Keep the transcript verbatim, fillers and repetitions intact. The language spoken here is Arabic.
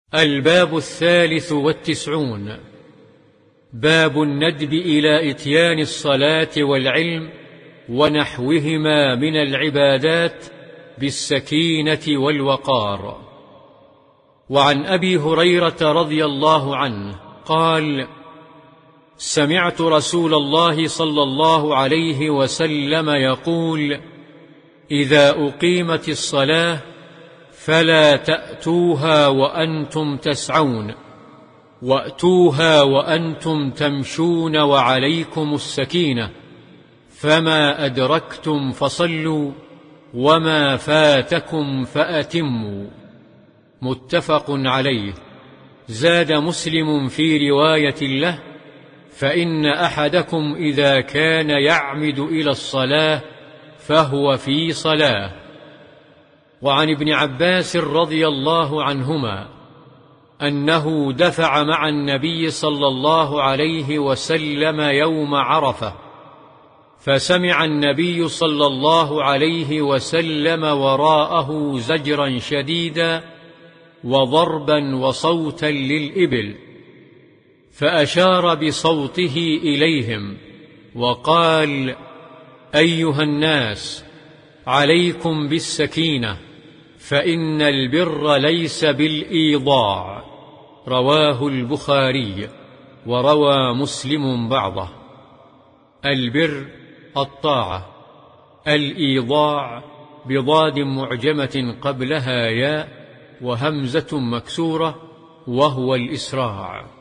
الباب الثالث والتسعون. باب الندب إلى إتيان الصلاة والعلم ونحوهما من العبادات بالسكينة والوقار. وعن أبي هريرة رضي الله عنه قال: سمعت رسول الله صلى الله عليه وسلم يقول: إذا أقيمت الصلاة فلا تأتوها وأنتم تسعون، وأتوها وأنتم تمشون وعليكم السكينة، فما أدركتم فصلوا وما فاتكم فأتموا. متفق عليه. زاد مسلم في رواية له: فإن أحدكم إذا كان يعمد إلى الصلاة فهو في صلاة. وعن ابن عباس رضي الله عنهما أنه دفع مع النبي صلى الله عليه وسلم يوم عرفة، فسمع النبي صلى الله عليه وسلم وراءه زجرا شديدا وضربا وصوتا للإبل، فأشار بصوته إليهم وقال: أيها الناس، عليكم بالسكينة، فإن البر ليس بالإيضاع. رواه البخاري، وروى مسلم بعضه. البر الطاعة، الإيضاع بضاد معجمة قبلها ياء وهمزة مكسورة، وهو الإسراع.